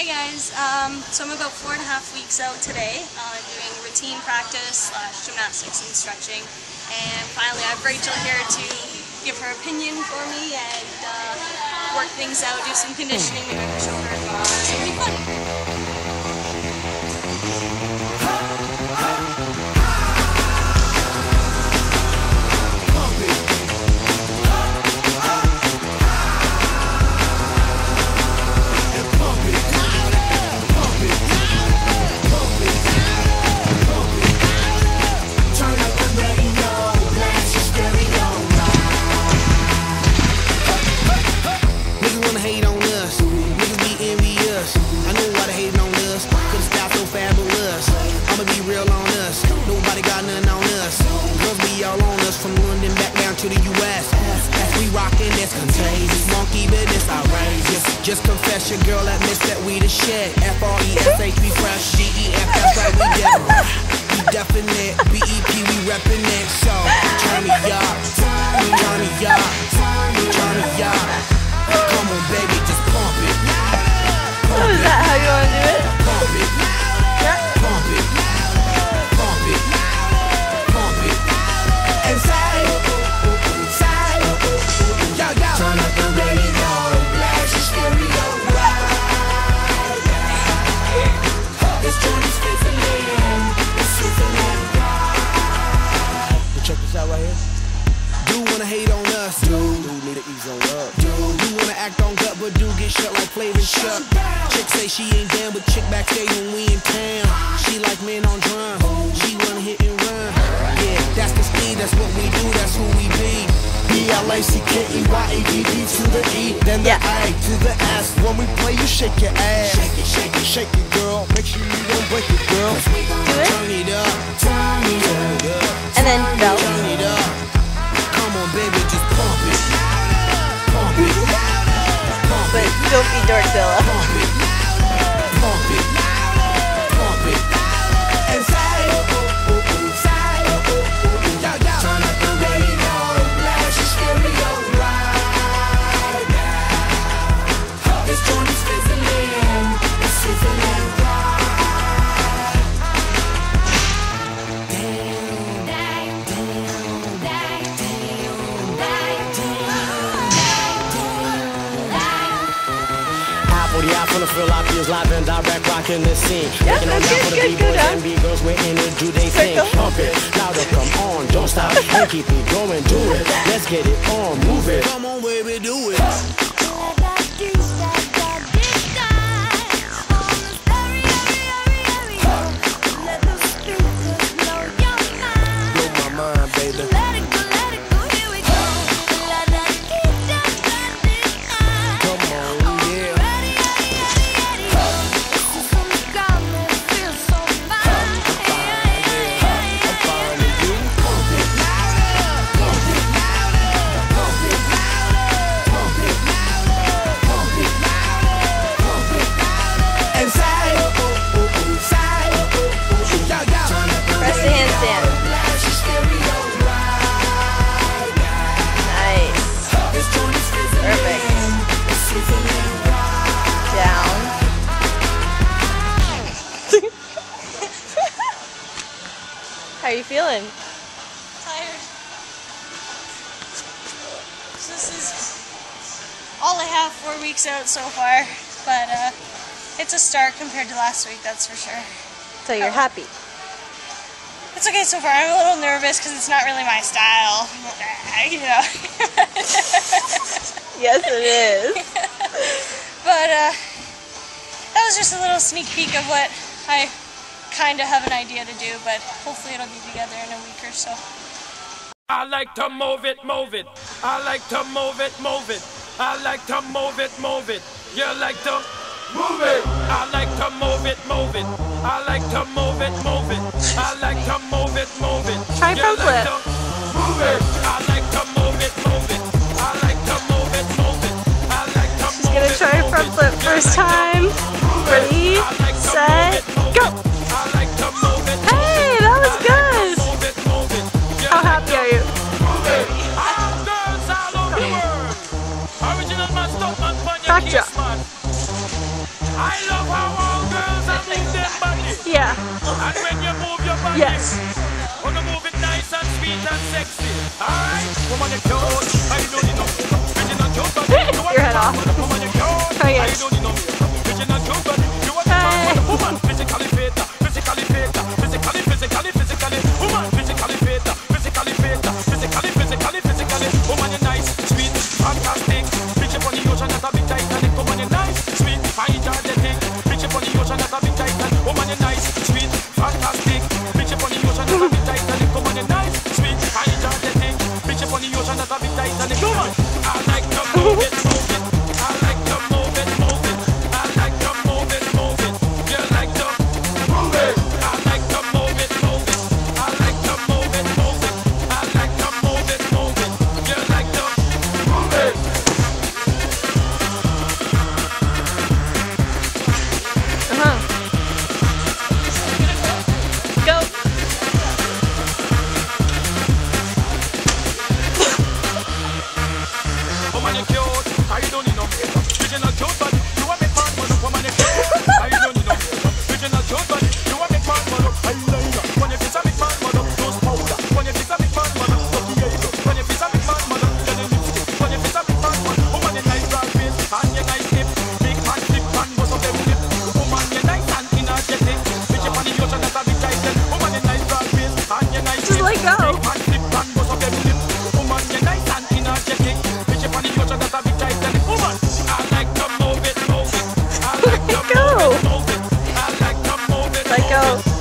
Hey guys, so I'm about 4.5 weeks out today, doing routine practice / gymnastics and stretching, and finally I have Rachel here to give her opinion for me and work things out, do some conditioning to my shoulder. So it'll be fun. To the U.S. as we rockin', it's contagious. Monkey business outrageous. Just confess your girl admits that we the shit. F-R-E-S-H, we fresh. G-E-F, that's right, we different. We definite. B-E-P, we reppin' it. So, turn me up. Turn me up. Turn me up. Come on, baby, just pump it. Pump Is that how you want to do it? Pump it. Yeah. Pump it. Pump it. Pump it. And say, turn up the radio, blast your stereo right. This joint is fizzling, it's sizzling right. Check this out right here. Do wanna hate on us, do need to ease on up, do wanna act on gut, but do get shut like Flavor Shut. Chick say she ain't down, but chick backstage when we in town. She like men on drum, she wanna hit and run. Yeah, that's the speed, that's what we do, that's who we be. B-L-A-C-K-E-Y-A-D-D to the E, then the A to the S. When we play, you shake your ass. Shake it, shake it, shake it, girl. Make sure you don't break it, girl. Do it. Turn it up, turn it up. And then go. Turn it up. Come on, baby, just pump it. Pump it. Pump But it. don't be Dorkzilla. Pump it. Pump it. Pump it. And say, turn up the radio. Full of Philippines, live and direct, rocking the scene. Yeah, Making on down for the B-boys and B-girls, we're in it, do they sing. Pump it, louder, come on, don't stop, and keep it going, do it. Let's get it on, move it. Come on, baby, do it. Blow my mind, baby. How are you feeling? Tired. So this is all I have, 4 weeks out so far, but it's a start compared to last week, that's for sure. So you're happy? It's okay so far. I'm a little nervous because it's not really my style, you know. Yes, it is. But that was just a little sneak peek of what I kind of have an idea to do, but hopefully it'll be together in a week or so. I like to move it, move it. I like to move it, move it. I like to move it, move it. You like to move it. I like to move it, move it. I like to move it, move it. I like to move it, move it. Try front flip. Move it. I like to move it, move it. I like to move it, move it. I like to move it. She's gonna try front flip first time. Ready, set, go. Hey, that was good. How happy are you? Gotcha. I love how all girls are move their body. Yeah. And when you move your body, Yes. wanna move it nice and sweet and sexy. Alright, woman you cute, I don't need no makeup. Original cute body, you want Your head off. woman you cute, Try I again. don't need no makeup. Original cute body, you want Hey. woman physically fit, physically fit, physically, woman physically fit, physically fit, physically, woman you nice, sweet, fantastic. Bitch up on the ocean at a big Titanic, woman you nice, sweet, energetic. Bitch up on the ocean at a big Titanic, woman you nice, sweet, fantastic. Bitch up on the ocean at a big Titanic, woman you nice, sweet, energetic. Bitch up on the ocean at a big Titanic, woman. I like to move it, move it. I like to move it, move it. I like to move it, move it. You like to move it. I like to move it, move it. I like to move it, move it. I like to move it, move it. You like to move it. Go. Woman you cute, I don't need no makeup. Original cute body, you want me man man up. Woman you cute, I don't need no makeup. Original cute body, you want me man man up. Eyeliner, when you fix a big man man up, nose powder. When you fix a big man man up, lucky eyebrow. When you fix a big man man up, get a lipstick. When you fix a big man man up, woman you nice broad face and you nice hip. Big man flip and bust up them lip. Woman you nice and energetic. Bitch up on the ocean that's a big title. Woman you nice broad face and you nice Just hip. let go. Big man flip and bust up them lip. Woman you nice and energetic. Bitch up on the ocean that's a big title. Woman, I like to move it, move it. I like to Go. move it, move it. I like to move it, Let move go. it.